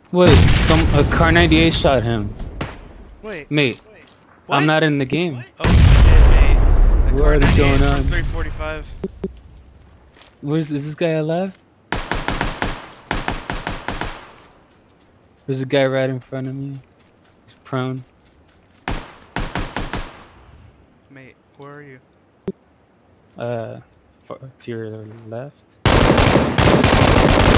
Wait, a car 98 shot him. Wait. Mate, What? I'm not in the game. Oh shit, mate. The What car is 98 going from on? 345. Is this guy alive? There's a guy right in front of me. He's prone. Mate, where are you? To your left.